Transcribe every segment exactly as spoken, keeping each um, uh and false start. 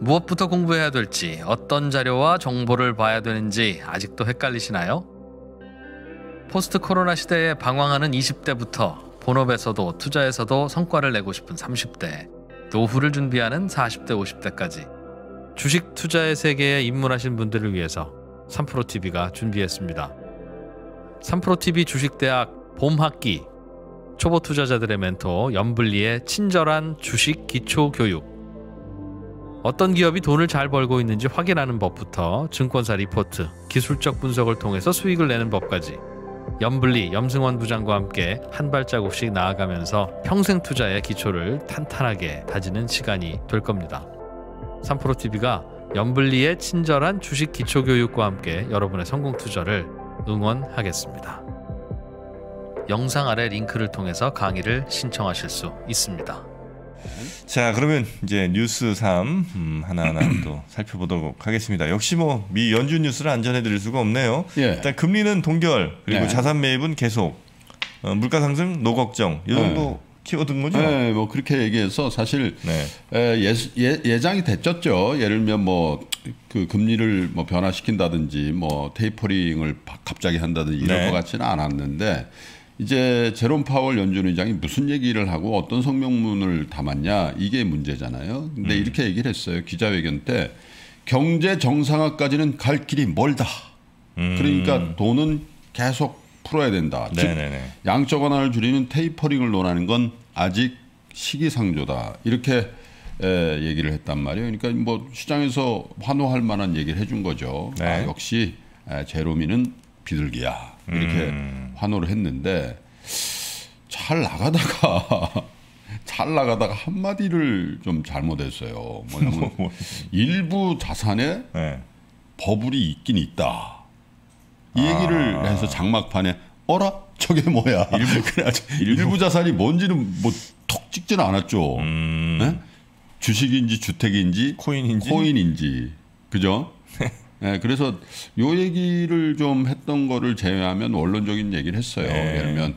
무엇부터 공부해야 될지, 어떤 자료와 정보를 봐야 되는지 아직도 헷갈리시나요? 포스트 코로나 시대에 방황하는 이십 대부터 본업에서도 투자에서도 성과를 내고 싶은 삼십 대, 노후를 준비하는 사십 대, 오십 대까지 주식 투자의 세계에 입문하신 분들을 위해서 삼프로티비가 준비했습니다. 삼프로티비 주식대학 봄학기, 초보 투자자들의 멘토 연블리의 친절한 주식 기초 교육, 어떤 기업이 돈을 잘 벌고 있는지 확인하는 법부터 증권사 리포트, 기술적 분석을 통해서 수익을 내는 법까지 연블리, 염승원 부장과 함께 한 발자국씩 나아가면서 평생 투자의 기초를 탄탄하게 다지는 시간이 될 겁니다. 삼프로티비가 연블리의 친절한 주식 기초 교육과 함께 여러분의 성공 투자를 응원하겠습니다. 영상 아래 링크를 통해서 강의를 신청하실 수 있습니다. 자, 그러면 이제 뉴스 삼 음, 하나하나 또 살펴보도록 하겠습니다. 역시 뭐 미 연준 뉴스를 안 전해드릴 수가 없네요. 예. 일단 금리는 동결, 그리고 예. 자산 매입은 계속, 어, 물가 상승 노 걱정, 이 정도 예. 키워둔 거죠? 네, 뭐 그렇게 얘기해서 사실 네. 예, 예, 예장이 됐었죠. 예를 들면 뭐 그 금리를 뭐 변화시킨다든지 뭐 테이퍼링을 갑자기 한다든지 이럴 네. 것 같지는 않았는데, 이제 제롬 파월 연준 의장이 무슨 얘기를 하고 어떤 성명문을 담았냐, 이게 문제잖아요. 근데 음. 이렇게 얘기를 했어요. 기자회견 때 경제 정상화까지는 갈 길이 멀다. 음. 그러니까 돈은 계속 풀어야 된다. 네네네. 즉 양적 완화를 줄이는 테이퍼링을 논하는 건 아직 시기상조다. 이렇게 에, 얘기를 했단 말이에요. 그러니까 뭐 시장에서 환호할 만한 얘기를 해준 거죠. 네. 아, 역시 에, 제롬이는 비둘기야. 이렇게 음. 환호를 했는데, 잘 나가다가 잘 나가다가 한마디를 좀 잘못했어요. 뭐냐면 일부 자산에 네. 버블이 있긴 있다. 이 얘기를 아. 해서 장막판에 어라? 저게 뭐야? 일부, 일부. 일부 자산이 뭔지는 뭐 톡 찍지는 않았죠. 음. 네? 주식인지 주택인지 코인인지 코인인지 그죠? 네, 그래서 요 얘기를 좀 했던 거를 제외하면 원론적인 얘기를 했어요. 네. 예를 들면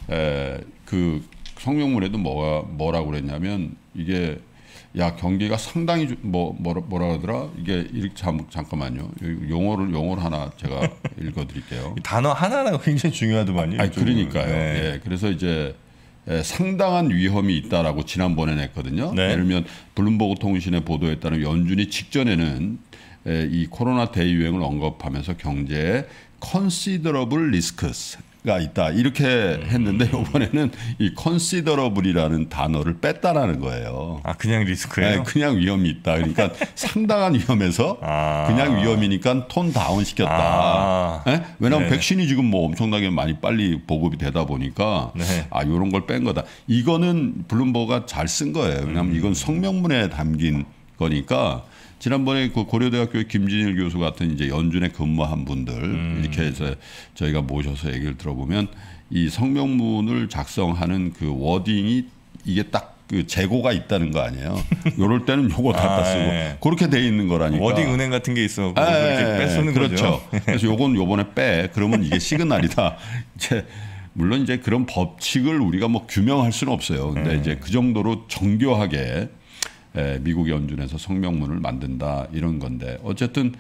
에, 그 성명문에도 뭐가 뭐라고 그랬냐면, 이게 야 경기가 상당히 뭐 뭐라, 뭐라 그러더라, 이게 이렇게 잠, 잠깐만요. 용어를 용어를 하나 제가 읽어드릴게요. 단어 하나하나가 굉장히 중요하더만요. 아니, 그러니까요. 네. 예, 그래서 이제 에, 상당한 위험이 있다라고 지난번에 냈거든요. 네. 예를 들면 블룸버그 통신의 보도에 따르면 연준이 직전에는 에, 이 코로나 대유행을 언급하면서 경제에 considerable risks가 있다 이렇게 했는데, 이번에는 이 considerable이라는 단어를 뺐다라는 거예요. 아, 그냥 리스크예요? 네, 그냥 위험이 있다. 그러니까 상당한 위험에서 아. 그냥 위험이니까 톤 다운 시켰다. 아. 네? 왜냐하면 네. 백신이 지금 뭐 엄청나게 많이 빨리 보급이 되다 보니까 네. 아, 이런 걸 뺀 거다. 이거는 블룸버그가 잘 쓴 거예요. 왜냐하면 이건 성명문에 담긴 거니까. 지난번에 그 고려대학교의 김진일 교수 같은 이제 연준에 근무한 분들 음. 이렇게 해서 저희가 모셔서 얘기를 들어보면, 이 성명문을 작성하는 그 워딩이 이게 딱 그 재고가 있다는 거 아니에요. 요럴 때는 요거 갖다 아, 쓰고 예. 그렇게 돼 있는 거라니까. 워딩 은행 같은 게 있어. 그렇게 빼쓰는 그렇죠. 거죠. 그래서 요건 요번에 빼. 그러면 이게 시그널이다. 이제 물론 이제 그런 법칙을 우리가 뭐 규명할 수는 없어요. 근데 음. 이제 그 정도로 정교하게 에, 미국 연준에서 성명문을 만든다 이런 건데, 어쨌든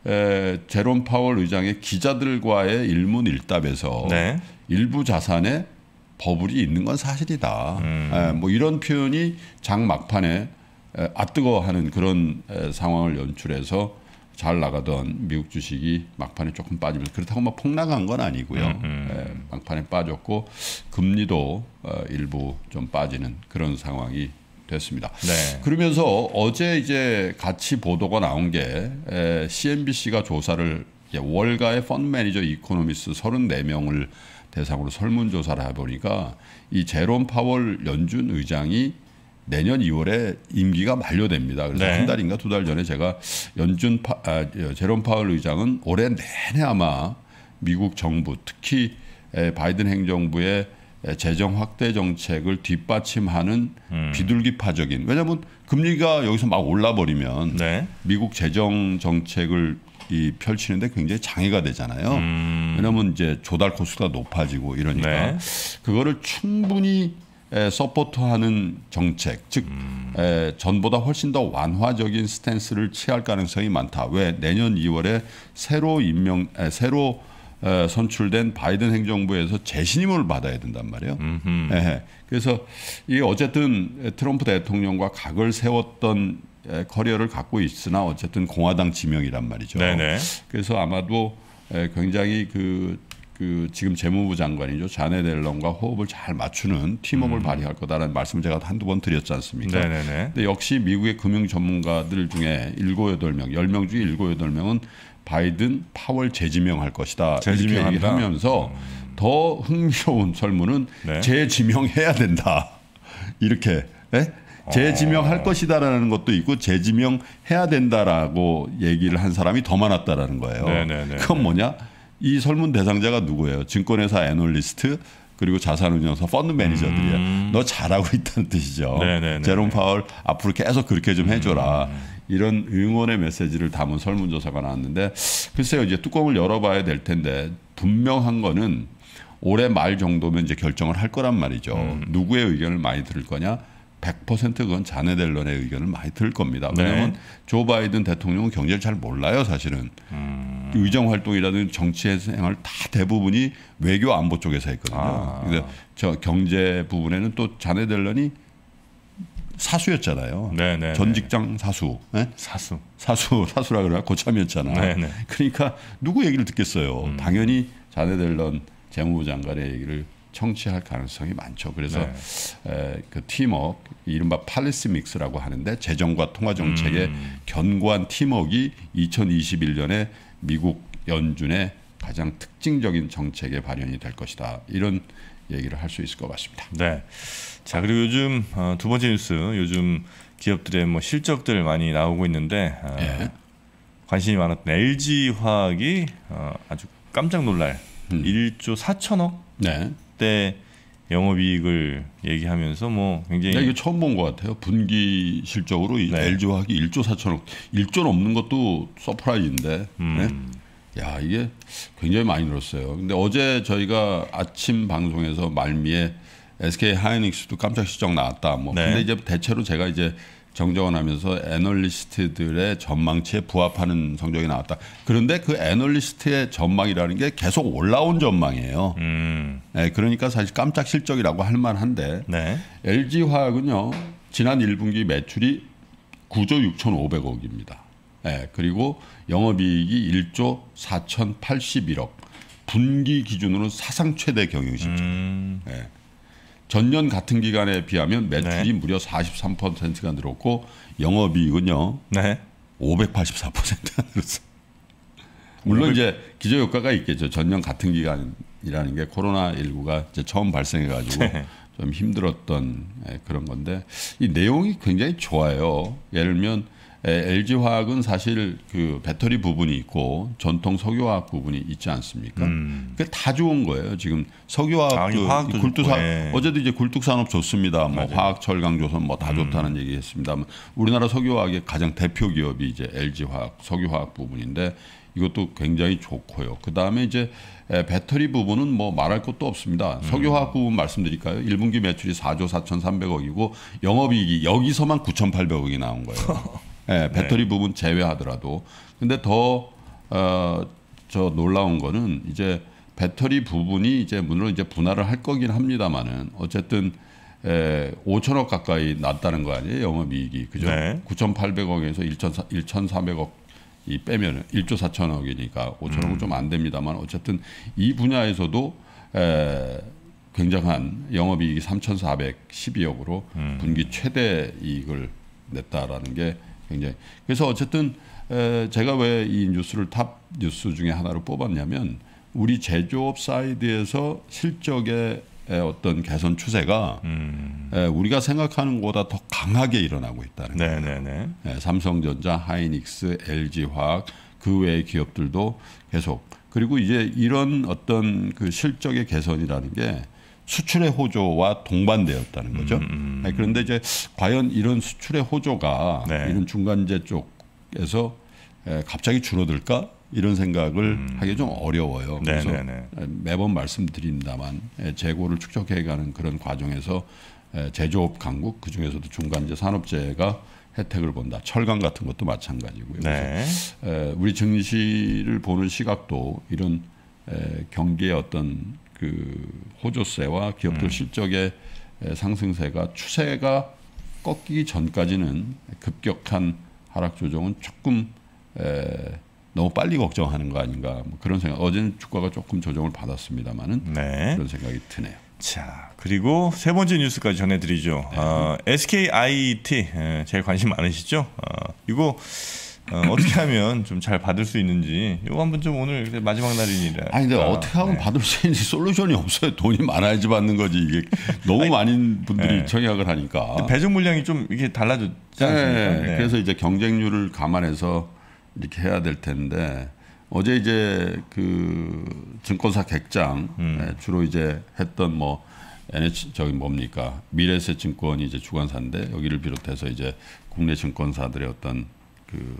에, 제롬 파월 의장의 기자들과의 일문일답에서 네. 일부 자산에 버블이 있는 건 사실이다. 음. 에, 뭐 이런 표현이 장 막판에 에, 아뜨거워하는 그런 에, 상황을 연출해서 잘 나가던 미국 주식이 막판에 조금 빠지면서, 그렇다고 막 폭락한 건 아니고요. 음, 음. 에, 막판에 빠졌고 금리도 어, 일부 좀 빠지는 그런 상황이 됐습니다. 네. 그러면서 어제 이제 같이 보도가 나온 게 에, 씨엔비씨가 조사를 월가의 펀드 매니저 이코노미스트 서른네 명을 대상으로 설문조사를 해보니까, 이 제롬 파월 연준 의장이 내년 이월에 임기가 만료됩니다. 그래서 네. 한 달인가 두 달 전에 제가 연준 파, 아, 제롬 파월 의장은 올해 내내 아마 미국 정부, 특히 바이든 행정부의 재정 확대 정책을 뒷받침하는 음. 비둘기파적인, 왜냐하면 금리가 여기서 막 올라버리면 네. 미국 재정 정책을 이 펼치는데 굉장히 장애가 되잖아요. 음. 왜냐하면 이제 조달 코스트가 높아지고 이러니까 네. 그거를 충분히 에, 서포트하는 정책, 즉 음. 에, 전보다 훨씬 더 완화적인 스탠스를 취할 가능성이 많다. 왜 내년 이월에 새로 임명, 에, 새로 에, 선출된 바이든 행정부에서 재신임을 받아야 된단 말이에요. 에, 그래서 이 어쨌든 트럼프 대통령과 각을 세웠던 에, 커리어를 갖고 있으나 어쨌든 공화당 지명이란 말이죠. 네네. 그래서 아마도 에, 굉장히 그 그 지금 재무부 장관이죠. 자넷 옐런과 호흡을 잘 맞추는 팀워크를 음. 발휘할 거다라는 말씀을 제가 한두 번 드렸지 않습니까? 네네네. 근데 역시 미국의 금융 전문가들 중에 일곱 여덟 명, 열 명 중에 일곱 여덟 명은 바이든 파월 재지명할 것이다. 재지명한다. 이렇게 얘기하면서 음. 더 흥미로운 설문은 네. 재지명해야 된다. 이렇게 네? 재지명할 어. 것이다라는 것도 있고 재지명해야 된다라고 얘기를 한 사람이 더 많았다라는 거예요. 네네네. 그건 뭐냐? 이 설문 대상자가 누구예요? 증권회사 애널리스트 그리고 자산운용사 펀드 매니저들이야. 음. 너 잘하고 있다는 뜻이죠. 네네네. 제롬 파월 앞으로 계속 그렇게 좀 해줘라. 음. 이런 응원의 메시지를 담은 설문조사가 나왔는데 글쎄요. 이제 뚜껑을 열어봐야 될 텐데 분명한 거는 올해 말 정도면 이제 결정을 할 거란 말이죠. 음. 누구의 의견을 많이 들을 거냐? 백 퍼센트 그건 자넷 옐런의 의견을 많이 들을 겁니다. 왜냐하면 네. 조 바이든 대통령은 경제를 잘 몰라요, 사실은. 음. 의정 활동이라든 정치 생활 다 대부분이 외교 안보 쪽에서 했거든요. 아. 그래서 저 경제 부분에는 또 자넷 옐런이 사수였잖아요. 네네. 전 직장 사수. 네? 사수. 사수, 사수라 그래야 고참이었잖아. 네네. 그러니까 누구 얘기를 듣겠어요. 음. 당연히 자넷 옐런 재무부 장관의 얘기를 청취할 가능성이 많죠. 그래서 네. 에, 그 팀워크, 이른바 팔리시 믹스라고 하는데 재정과 통화 정책의 음. 견고한 팀워크가 이천이십일 년에 미국 연준의 가장 특징적인 정책의 발현이 될 것이다. 이런 얘기를 할 수 있을 것 같습니다. 네. 자, 그리고 요즘 어, 두 번째 뉴스, 요즘 기업들의 뭐 실적들 많이 나오고 있는데 어, 네. 관심이 많았던 엘지화학이 어, 아주 깜짝 놀랄 음. 일조 사천억. 네. 때 영업이익을 얘기하면서 뭐 굉장히 이게 처음 본 것 같아요. 분기 실적으로 네. 엘지화학이 일조 사천억, 일조 넘는 것도 서프라이즈인데, 음. 네? 야 이게 굉장히 많이 늘었어요. 근데 어제 저희가 아침 방송에서 말미에 에스케이 하이닉스도 깜짝 실적 나왔다. 뭐 네. 근데 이제 대체로 제가 이제 정정원하면서 애널리스트들의 전망치에 부합하는 성적이 나왔다. 그런데 그 애널리스트의 전망이라는 게 계속 올라온 전망이에요. 음. 네, 그러니까 사실 깜짝 실적이라고 할 만한데 네. 엘지화학은요. 지난 일 분기 매출이 구조 육천오백억입니다. 네, 그리고 영업이익이 일조 사천팔십일억. 분기 기준으로 사상 최대 경영실적. 음. 네. 전년 같은 기간에 비하면 매출이 네. 무려 사십삼 퍼센트가 늘었고 영업이익은요. 네. 오백팔십사 퍼센트가 늘었어요. 물론 오백... 이제 기저효과가 있겠죠. 전년 같은 기간이라는 게 코로나십구가 이제 처음 발생해가지고 네. 좀 힘들었던 그런 건데 이 내용이 굉장히 좋아요. 예를 들면 엘지화학은 사실 그 배터리 부분이 있고 전통 석유화학 부분이 있지 않습니까? 음. 그게 다 좋은 거예요. 지금 석유화학도 아, 굴뚝산 네. 어제도 이제 굴뚝산업 좋습니다. 뭐 맞아요. 화학, 철강, 조선 뭐 다 음. 좋다는 얘기했습니다만 우리나라 석유화학의 가장 대표 기업이 이제 엘지화학, 석유화학 부분인데 이것도 굉장히 좋고요. 그 다음에 이제 배터리 부분은 뭐 말할 것도 없습니다. 음. 석유화학 부분 말씀드릴까요? 일 분기 매출이 사조 사천삼백억이고 영업이익이 여기서만 구천팔백억이 나온 거예요. 네, 배터리 네. 부분 제외하더라도. 근데 더, 어, 저 놀라운 거는 이제 배터리 부분이 이제 물론 이제 분할을 할 거긴 합니다만은 어쨌든 에, 오천억 가까이 났다는 거 아니에요? 영업이익이. 그죠? 네. 구천팔백억에서 일천사백억 이 빼면은 일조 사천억이니까 오천억은 음. 좀 안 됩니다만 어쨌든 이 분야에서도 에, 굉장한 영업이익이 삼천사백십이억으로 음. 분기 최대 이익을 냈다라는 게 굉장히 그래서 어쨌든 에, 제가 왜 이 뉴스를 탑 뉴스 중에 하나로 뽑았냐면 우리 제조업 사이드에서 실적의 에, 어떤 개선 추세가 음. 에, 우리가 생각하는 것보다 더 강하게 일어나고 있다는 거예요. 네네네. 에, 삼성전자, 하이닉스, 엘지화학 그 외의 기업들도 계속 그리고 이제 이런 어떤 그 실적의 개선이라는 게 수출의 호조와 동반되었다는 거죠. 음, 음. 그런데 이제 과연 이런 수출의 호조가 네. 이런 중간재 쪽에서 갑자기 줄어들까 이런 생각을 음. 하기 좀 어려워요. 그래서 네, 네, 네. 매번 말씀드립니다만 재고를 축적해가는 그런 과정에서 제조업 강국 그중에서도 중간재 산업재해가 혜택을 본다. 철강 같은 것도 마찬가지고요. 네. 그래서 우리 증시를 보는 시각도 이런 경기의 어떤 그 호조세와 기업들 음. 실적의 상승세가 추세가 꺾이기 전까지는 급격한 하락 조정은 조금 에, 너무 빨리 걱정하는 거 아닌가 뭐 그런 생각. 어제는 주가가 조금 조정을 받았습니다만은 네. 그런 생각이 드네요. 자 그리고 세 번째 뉴스까지 전해드리죠. 네. 어, 에스케이아이이티 제일 관심 많으시죠? 어, 이거 어, 어떻게 하면 좀 잘 받을 수 있는지 이거 한번 좀 오늘 마지막 날이니라. 아니 근데 어떻게 하면 네. 받을 수 있는지 솔루션이 없어요. 돈이 많아야지 받는 거지 이게 너무 아니, 많은 분들이 네. 청약을 하니까. 배정 물량이 좀 이게 달라졌지 않습니까? 네. 네. 그래서 이제 경쟁률을 감안해서 이렇게 해야 될 텐데 어제 이제 그 증권사 객장 음. 네, 주로 이제 했던 뭐 엔에이치 저기 뭡니까 미래에셋증권이 이제 주관사인데 여기를 비롯해서 이제 국내 증권사들의 어떤 그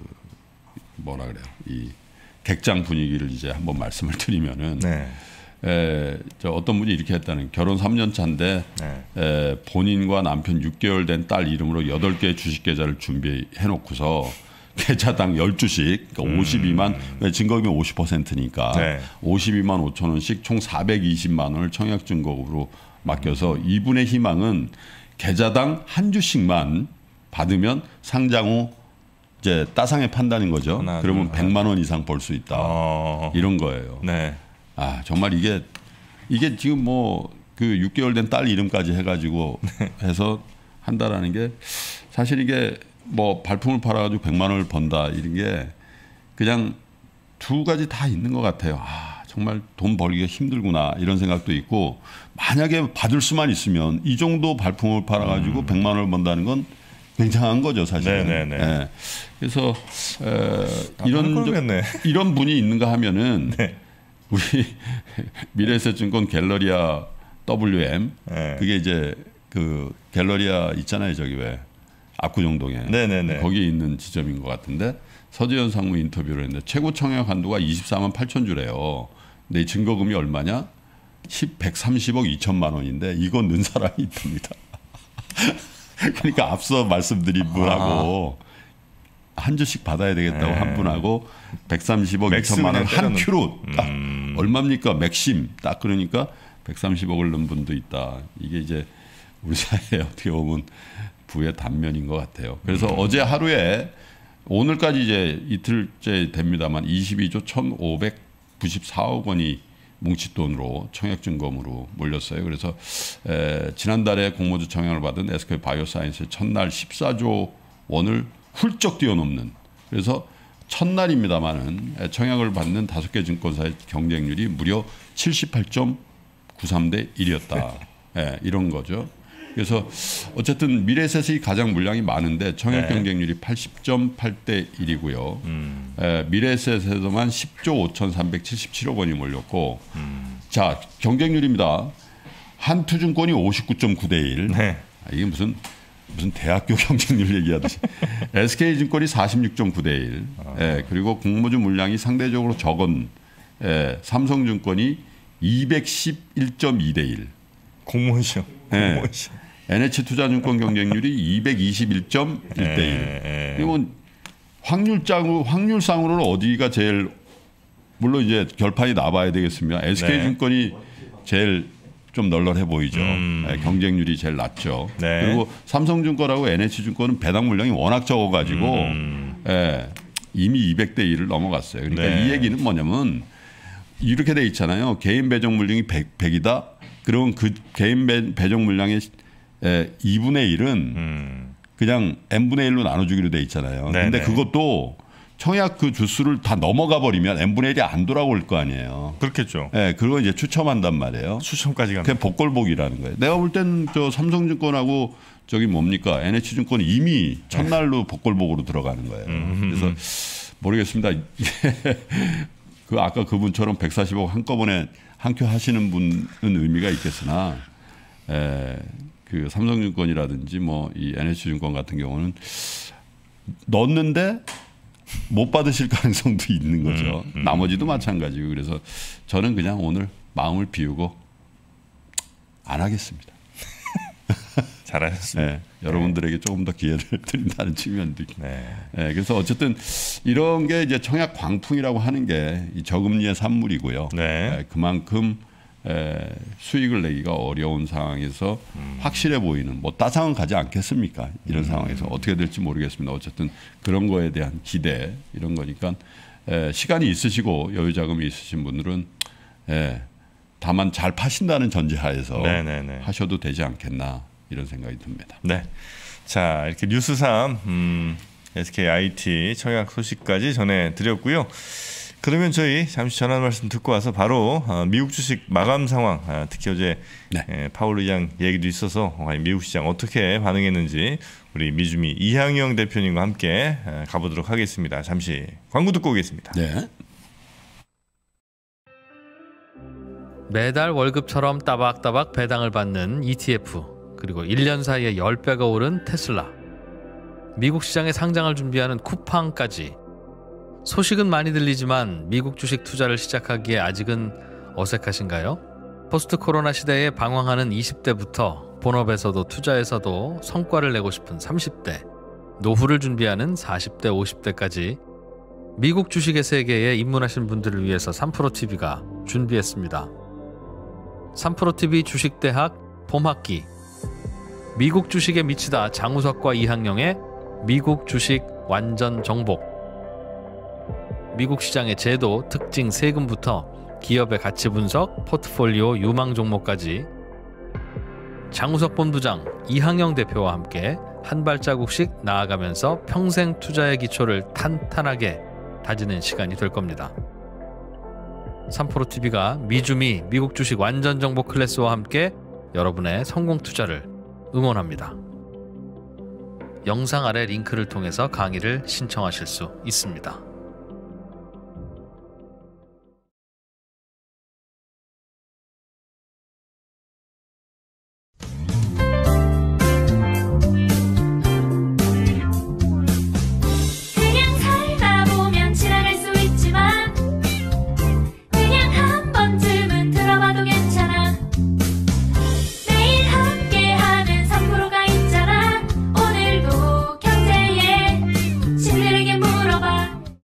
뭐라 그래요 이 객장 분위기를 이제 한번 말씀을 드리면은 네. 에, 저 어떤 분이 이렇게 했다는 결혼 삼 년 차인데 네. 에, 본인과 남편 육 개월 된 딸 이름으로 여덟 개의 주식 계좌를 준비해 놓고서 계좌당 열 주씩 그러니까 음. 오십이만 증거금이 오십 퍼센트니까 네. 오십이만 오천 원씩 총 사백이십만 원을 청약 증거금으로 맡겨서 음. 이분의 희망은 계좌당 한 주씩만 받으면 상장 후 이제 따상에 판다는 거죠. 하나, 그러면 둘, 백만 원 이상 벌 수 있다. 어. 이런 거예요. 네. 아 정말 이게 이게 지금 뭐 그 육 개월 된 딸 이름까지 해가지고 해서 한다라는 게 사실 이게 뭐 발품을 팔아가지고 백만 원을 번다 이런 게 그냥 두 가지 다 있는 것 같아요. 아 정말 돈 벌기가 힘들구나 이런 생각도 있고 만약에 받을 수만 있으면 이 정도 발품을 팔아가지고 음. 백만 원을 번다는 건 굉장한 거죠 사실은. 네. 그래서 에, 이런 이런 분이 있는가 하면은 네. 우리 미래에셋증권 갤러리아 더블유엠 네. 그게 이제 그 갤러리아 있잖아요 저기 왜 압구정동에 네네네. 거기에 있는 지점인 것 같은데 서재현 상무 인터뷰를 했는데 최고 청약 한도가 이십사만 팔천 주래요. 근데 이 증거금이 얼마냐? 백삼십억 이천만 원인데 이거 넣은 사람이 있답니다. 그러니까 앞서 말씀드린 분하고 아. 한 주씩 받아야 되겠다고 네. 한 분하고 백삼십억 이천만 원 한 큐로 딱 음. 얼마입니까? 맥심 딱 그러니까 백삼십억을 넣은 분도 있다. 이게 이제 우리 사회에 어떻게 보면 부의 단면인 것 같아요. 그래서 음. 어제 하루에 오늘까지 이제 이틀째 됩니다만 이십이조 천오백구십사억 원이 뭉칫돈으로 청약증검으로 몰렸어요. 그래서 에, 지난달에 공모주 청약을 받은 에스케이 바이오사이언스의 첫날 십사조 원을 훌쩍 뛰어넘는 그래서 첫날입니다만은 청약을 받는 다섯 개 증권사의 경쟁률이 무려 칠십팔 점 구삼 대 일이었다. 예, 이런 거죠. 그래서 어쨌든 미래에셋이 가장 물량이 많은데 청약 네. 경쟁률이 팔십 점 팔 대 일이고요. 음. 미래에셋에서만 십조 오천삼백칠십칠억 원이 몰렸고 음. 자 경쟁률입니다. 한투증권이 오십구 점 구 대 일. 네. 아, 이게 무슨 무슨 대학교 경쟁률 얘기하듯이. 에스케이증권이 사십육 점 구 대 일. 아. 예, 그리고 공모주 물량이 상대적으로 적은 예, 삼성증권이 이백십일 점 이 대 일. 공모주. 네. 엔에이치투자증권 경쟁률이 이백이십일 점 일 대 일. 이건 확률장으로 확률상으로는 어디가 제일 물론 이제 결판이 나봐야 되겠습니다. 에스케이증권이 네. 제일 좀 널널해 보이죠. 음. 네, 경쟁률이 제일 낮죠. 네. 그리고 삼성증권하고 엔에이치증권은 배당 물량이 워낙 적어가지고 음. 네, 이미 이백 대 일을 넘어갔어요. 그러니까 네. 이 얘기는 뭐냐면 이렇게 돼 있잖아요. 개인 배정 물량이 백, 백이다. 그러면 그 개인 배, 배정 물량의 이분의 일은 음. 그냥 n분의 일로 나눠주기로 돼 있잖아요. 그런데 그것도 청약 그 주수를 다 넘어가 버리면 n분의 일이 안 돌아올 거 아니에요. 그렇겠죠. 네, 그걸 이제 추첨한단 말이에요. 추첨까지 가면. 그게 복골복이라는 거예요. 내가 볼 땐 저 삼성증권하고 저기 뭡니까 엔에이치증권이 이미 첫날로 복골복으로 들어가는 거예요. 음. 그래서 모르겠습니다. 그 아까 그분처럼 백사십억 한꺼번에 한 큐 하시는 분은 의미가 있겠으나 에, 그 삼성증권이라든지 뭐 이 엔에이치증권 같은 경우는 넣었는데 못 받으실 가능성도 있는 거죠. 음, 음, 나머지도 마찬가지고 그래서 저는 그냥 오늘 마음을 비우고 안 하겠습니다. 잘하셨습니다. 네, 여러분들에게 조금 더 기회를 드린다는 측면도 있고. 네. 네, 그래서 어쨌든 이런 게 이제 청약 광풍이라고 하는 게 이 저금리의 산물이고요. 네. 네, 그만큼 에, 수익을 내기가 어려운 상황에서 음. 확실해 보이는 뭐 따상은 가지 않겠습니까? 이런 음. 상황에서 어떻게 될지 모르겠습니다. 어쨌든 그런 거에 대한 기대 이런 거니까 에, 시간이 있으시고 여유 자금이 있으신 분들은 에, 다만 잘 파신다는 전제하에서 네네네. 하셔도 되지 않겠나 이런 생각이 듭니다. 네, 자 이렇게 뉴스삼 음, 에스케이아이티 청약 소식까지 전해드렸고요. 그러면 저희 잠시 전화 말씀 듣고 와서 바로 미국 주식 마감 상황, 특히 어제 네. 파월 의장 얘기도 있어서 미국 시장 어떻게 반응했는지 우리 미주미 이항영 대표님과 함께 가보도록 하겠습니다. 잠시 광고 듣고 오겠습니다. 네. 매달 월급처럼 따박따박 배당을 받는 이티에프, 그리고 일 년 사이에 십 배가 오른 테슬라, 미국 시장에 상장을 준비하는 쿠팡까지 소식은 많이 들리지만 미국 주식 투자를 시작하기에 아직은 어색하신가요? 포스트 코로나 시대에 방황하는 이십 대부터 본업에서도 투자에서도 성과를 내고 싶은 삼십 대, 노후를 준비하는 사십 대, 오십 대까지 미국 주식의 세계에 입문하신 분들을 위해서 삼프로티비가 준비했습니다. 삼프로티비 주식대학 봄학기, 미국 주식에 미치다 장우석과 이항영의 미국 주식 완전 정복, 미국 시장의 제도, 특징, 세금부터 기업의 가치 분석, 포트폴리오, 유망 종목까지 장우석 본부장, 이항영 대표와 함께 한 발자국씩 나아가면서 평생 투자의 기초를 탄탄하게 다지는 시간이 될 겁니다. 삼프로티비가 미주미 미국 주식 완전 정보 클래스와 함께 여러분의 성공 투자를 응원합니다. 영상 아래 링크를 통해서 강의를 신청하실 수 있습니다.